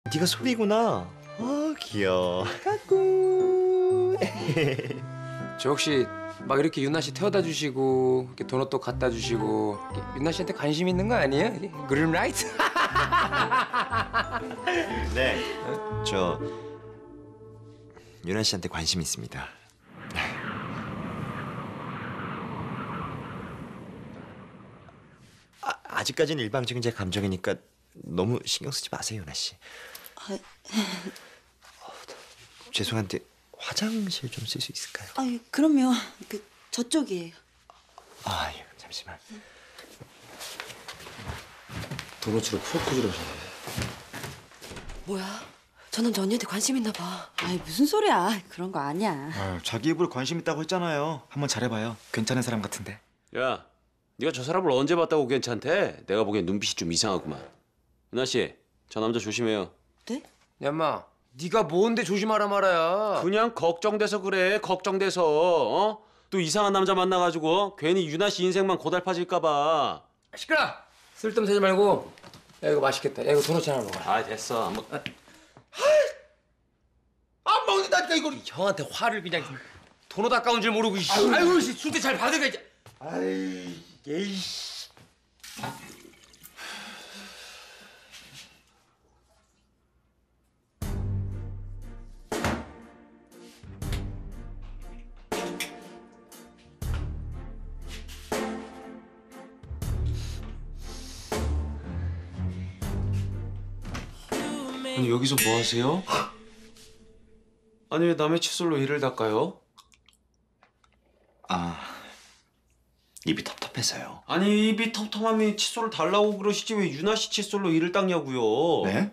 네가 소리구나. 귀여워. 까꿍. 저 혹시 막 이렇게 유나 씨 태워다 주시고 이렇게 도넛도 갖다 주시고 유나 씨한테 관심 있는 거 아니에요? 그림 라이트? 네. 저 유나 씨한테 관심 있습니다. 아직까지는 일방적인 제 감정이니까 너무 신경 쓰지 마세요, 유나 씨. 죄송한데 화장실 좀 쓸 수 있을까요? 그럼요. 저쪽이에요. 예, 잠시만. 도넛으로 프로포즈를 하셨네. 뭐야? 저 남자 언니한테 관심 있나 봐. 무슨 소리야. 그런 거 아니야. 자기 입으로 관심 있다고 했잖아요. 한번 잘해봐요. 괜찮은 사람 같은데. 야, 네가 저 사람을 언제 봤다고 괜찮대? 내가 보기엔 눈빛이 좀 이상하구만. 유나 씨, 저 남자 조심해요. 네? 야마, 네가 뭔데 조심하라 말아야. 그냥 걱정돼서 그래, 걱정돼서. 또 이상한 남자 만나가지고 괜히 유나 씨 인생만 고달파질까 봐. 시끄러! 쓸데없는 소리 말고. 야, 이거 맛있겠다. 야, 이거 도넛 하나 먹어. 됐어. 안 먹... 안 먹는다니까 이거. 형한테 화를 그냥 도넛 아까운 줄 모르고. 아이고, 순대 잘 받으가. 아이, 에이씨. 아니, 여기서 뭐 하세요? 아니, 왜 남의 칫솔로 이를 닦아요? 입이 텁텁해서요. 아니, 입이 텁텁하면 칫솔을 달라고 그러시지 왜 유나 씨 칫솔로 이를 닦냐고요? 네?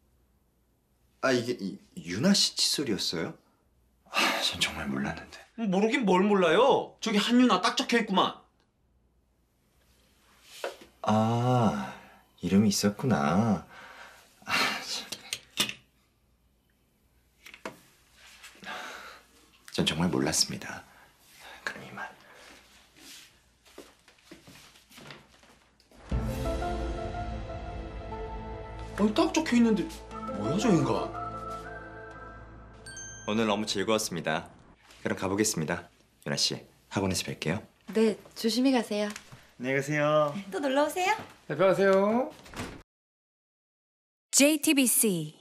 이게 유나 씨 칫솔이었어요? 전 정말 몰랐는데. 모르긴 뭘 몰라요. 저기 한유나 딱 적혀있구만. 이름이 있었구나. 전 정말 몰랐습니다. 그럼 이만. 아니, 딱 적혀있는데 뭐야 저 인간? 오늘 너무 즐거웠습니다. 그럼 가보겠습니다. 유나 씨, 학원에서 뵐게요. 네, 조심히 가세요. 안녕히 가세요. 또 놀러 오세요. 대표하세요. JTBC